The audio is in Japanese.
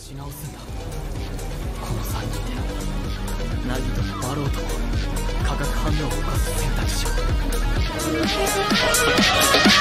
し直すんだ。この3人でナギともバローとも化学反応を起こす選択肢を。